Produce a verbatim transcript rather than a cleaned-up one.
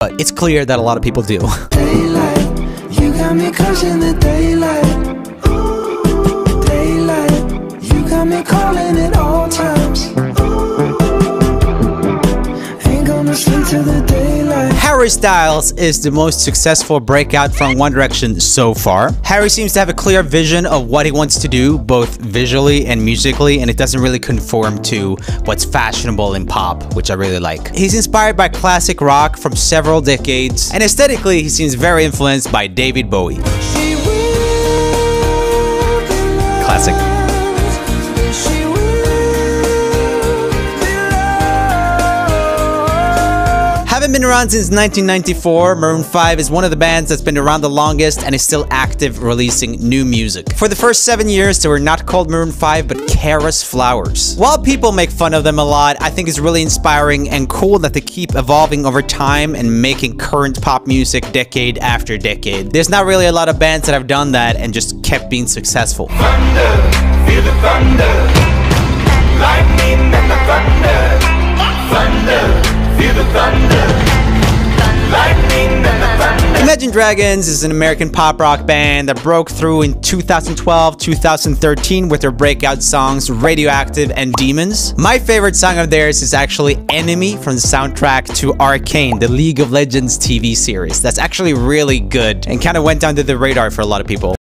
but it's clear that a lot of people do. Daylight, you got me caught in the daylight. Daylight, you got me calling at all times. Ain't gonna sleep till the daylight. Harry Styles is the most successful breakout from One Direction so far. Harry seems to have a clear vision of what he wants to do, both visually and musically, and it doesn't really conform to what's fashionable in pop, which I really like. He's inspired by classic rock from several decades, and aesthetically, he seems very influenced by David Bowie. Classic. Having been around since nineteen ninety-four, Maroon five is one of the bands that's been around the longest and is still active, releasing new music. For the first seven years, they were not called Maroon five, but Kara's Flowers. While people make fun of them a lot, I think it's really inspiring and cool that they keep evolving over time and making current pop music decade after decade. There's not really a lot of bands that have done that and just kept being successful. Thunder, feel the thunder, lightning and the thunder, thunder. Feel the thunder, lightning and the thunder. Imagine Dragons is an American pop rock band that broke through in two thousand twelve, two thousand thirteen with their breakout songs Radioactive and Demons. My favorite song of theirs is actually Enemy from the soundtrack to Arcane, the League of Legends T V series. That's actually really good and kind of went under the radar for a lot of people.